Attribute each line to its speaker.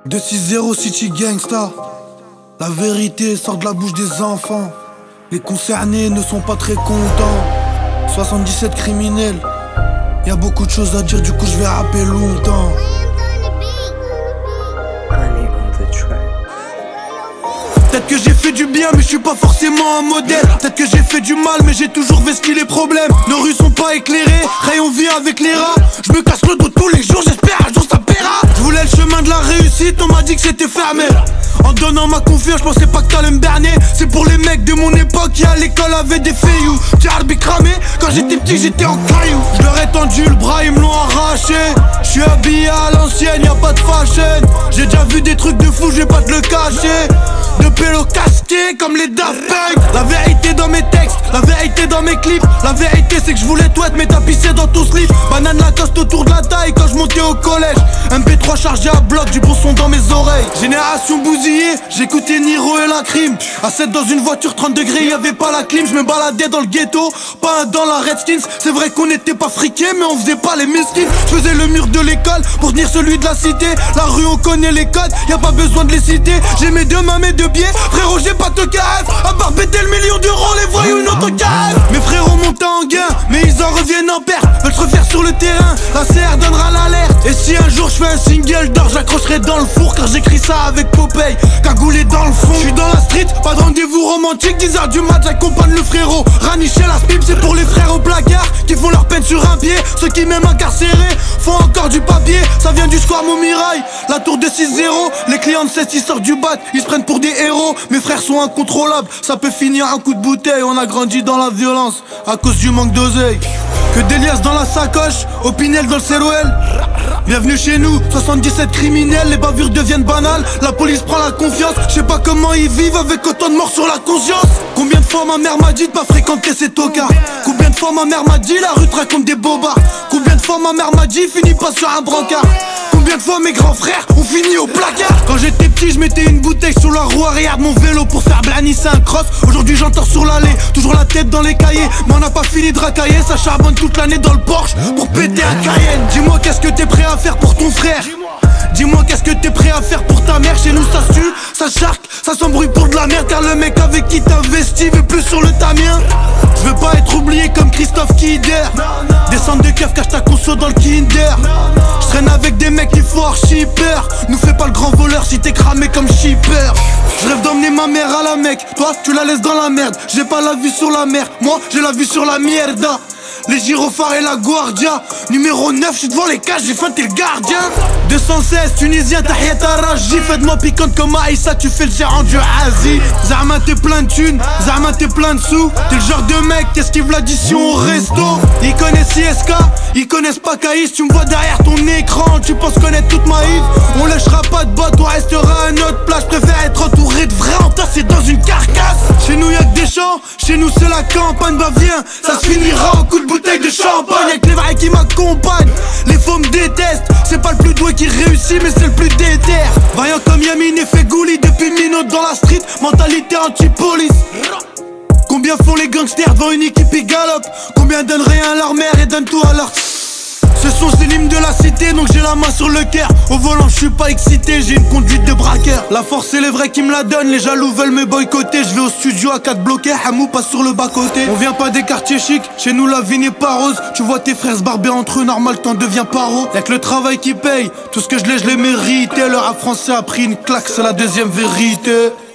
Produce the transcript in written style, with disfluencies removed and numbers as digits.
Speaker 1: 260 City Gangsta. La vérité sort de la bouche des enfants. Les concernés ne sont pas très contents. 77 criminels. Y'a beaucoup de choses à dire, du coup je vais rapper longtemps. Peut-être que j'ai fait du bien mais je suis pas forcément un modèle. Peut-être que j'ai fait du mal mais j'ai toujours vesqué les problèmes. Nos rues sont pas éclairées, rayon vit avec les rats. Je me casse le dos tous les jours, j'espère un jour ça paiera. Je voulais le chemin de la réussite, on m'a dit que c'était fermé. En donnant ma confiance, je pensais pas que t'allais me berner. C'est pour les mecs de mon époque qui à l'école avaient des feilloux. J'ai arbi cramé, quand j'étais petit j'étais en caillou. Je leur ai tendu le bras, ils me l'ont arraché. Je suis habillé à l'ancienne, y'a pas de fashion. J'ai déjà vu des trucs de fou, je vais pas te le cacher. De pélo casqué comme les Daft Punk. La vérité dans mes textes, la vérité dans mes clips. La vérité c'est que je voulais tout être mais t'as pissé dans ton slip. Banane Lacoste autour de la taille quand je montais au collège. MP3 chargé à bloc, du bon son dans mes oreilles. Génération bousillée, j'écoutais Niro et la crime. À 7 dans une voiture 30 degrés, y'avait pas la clim. Je me baladais dans le ghetto, pas dans la Redskins. C'est vrai qu'on n'était pas friqués mais on faisait pas les mesquines. Je faisais le mur de l'école pour tenir celui de la cité. La rue on connaît les codes, y'a pas besoin de les citer. J'ai mes deux mains, mes deux pieds, frérot j'ai pas de KF. À part péter le million d'euros, les voyous une autre KF. Mes frérots montent en gain, mais ils en reviennent en perte. Veulent se refaire sur le terrain, la CR donnera l'alerte. Et si un jour je fais un single d'or, j'accrocherai dans le four. Car j'écris ça avec Popeye, cagoulé dans le fond. J'suis dans la street, pas de rendez-vous romantique. 10h du mat, j'accompagne le frérot. Raniché la pipe, c'est pour les frères au placard qui font leur peine sur un pied. Ceux qui même incarcérés font encore du papier. Ça vient du square Montmirail, la tour de 6-0. Les clients de 16 ils sortent du bat, ils se prennent pour des héros. Mes frères sont incontrôlables, ça peut finir un coup de bouteille. On a grandi dans la violence à cause du manque d'oseille. Que des liasses dans la sacoche, Opinel dans le CROL. Bienvenue chez nous, 77 criminels, les bavures deviennent banales. La police prend la confiance, je sais pas comment ils vivent avec autant de morts sur la conscience. Combien de fois ma mère m'a dit de pas fréquenter ces tocards. Combien de fois ma mère m'a dit la rue te raconte des bobards. Combien de fois ma mère m'a dit finis pas sur un brancard. Combien de fois mes grands frères ont fini au placard. Quand j'étais petit je mettais une bouteille sur la roue arrière de mon vélo pour faire blanisser un cross. Aujourd'hui j'entends sur l'allée, toujours la tête dans les cahiers. Mais on n'a pas fini de racailler, ça charbonne toute l'année dans le Porsche pour péter un Cayenne. Dis-moi qu'est-ce que t'es prêt à faire pour ton frère. Dis-moi qu'est-ce que t'es prêt à faire pour ta mère. Chez nous ça se tue, ça charque, ça s'embrouille pour de la merde. Car le mec avec qui t'investis veut plus sur le tamien. Je veux pas être oublié comme Christophe Kider. Descendre de keuf, cache ta conso dans le Kinder. Je traîne avec des mecs qui font archi peur. Nous fais pas le grand voleur si t'es cramé comme shipper. Je rêve d'emmener ma mère à la Mecque. Toi tu la laisses dans la merde. J'ai pas la vue sur la mer, moi j'ai la vue sur la mierda. Les gyrophares et la guardia. Numéro 9, je suis devant les cages, j'ai faim, t'es le gardien. 216, Tunisien, tahiyat Raji. Fais-de-moi piquante comme Aïssa, tu fais le gérant du Asie. Zama t'es plein de thunes, Zama t'es plein de sous. T'es le genre de mec, qu'esquive l'addition au resto. Ils connaissent ISK, ils connaissent pas Caïs. Tu me vois derrière ton écran, tu penses connaître toute ma Yves. On lâchera pas de botte, on restera à notre place. Je préfère être entouré de vrais entassés dans une carcasse. Chez nous y'a que des champs, chez nous c'est la campagne. Bah viens, ça se finira au coup de bouteille de champagne. Avec les vrais qui m'accompagnent. Les faux me détestent, c'est pas le plus doué qui réussit mais c'est le plus déter. Vaillant comme Yamine et Fegouli depuis minutes dans la street. Mentalité anti-police. Combien font les gangsters devant une équipe qui galope. Combien donnent rien à leur mère et donnent tout à leur... Ce sont ces l'hymne de la cité donc j'ai la main sur le cœur. Au volant je suis pas excité, j'ai une conduite de braqueur. La force c'est les vrais qui me la donnent, les jaloux veulent me boycotter. Je vais au studio à 4 bloqués, Hamou passe sur le bas côté. On vient pas des quartiers chics, chez nous la vie n'est pas rose. Tu vois tes frères se barber entre eux, normal t'en deviens paro. Y'a que le travail qui paye, tout ce que je l'ai mérité. Le rap français a pris une claque, c'est la deuxième vérité.